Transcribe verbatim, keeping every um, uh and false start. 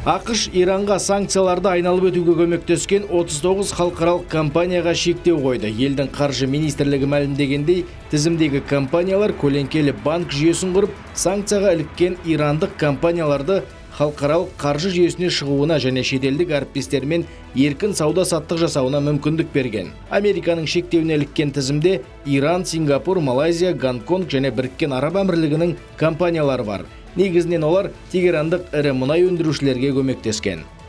ақш Иранға санкцияларды айналып өтуге көмектескен отыз тоғыз халықаралық компанияға шектеу қойды. Елдің қаржы министрлігі мәлімдегендей, тізімдегі компаниялар көлеңкелі банк жүйесін құрып, санкцияға іліккен ирандық компанияларды халықаралық қаржы жүйесіне шығуына және шетелдік әріптестермен еркін сауда-саттық жасауына мүмкіндік берген. Американың шектеуіне іліккен тізімде Иран, Сингапур, Малайзия, Гонконг және Біріккен Араб Әмірлігінің компаниялары бар. Негізінен олар тегерандық ірі мұнай өндірушілерге көмектескен.